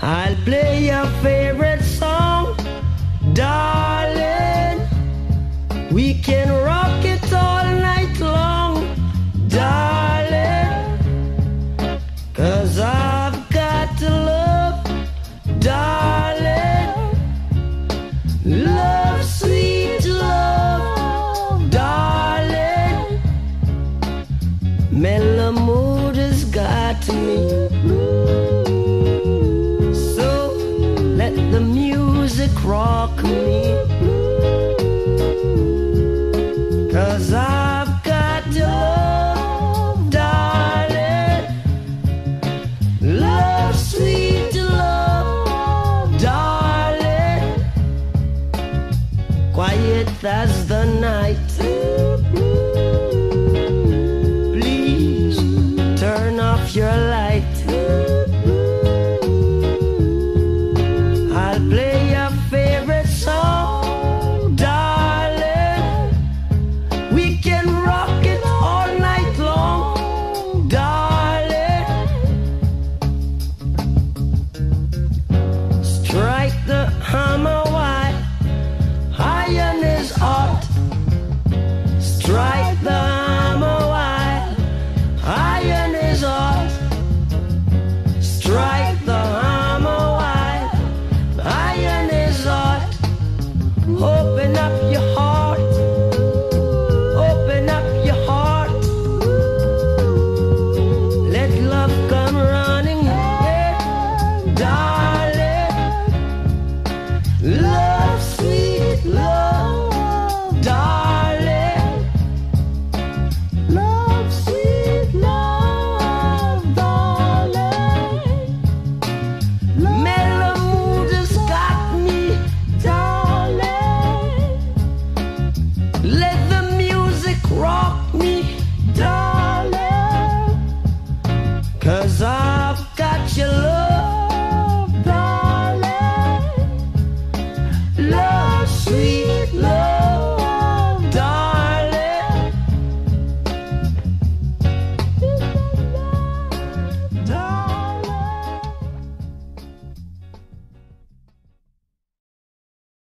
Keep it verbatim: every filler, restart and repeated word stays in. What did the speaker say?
I'll play your favorite song, darling. We can rock it all night long, darling. 'Cause I've got to love, darling. Love, sweet love, darling. Mellow mood has got me. So let the music rock me. 'Cause I've got to love, darling. Love, sweet love, darling. Quiet as the night. Please turn off your light.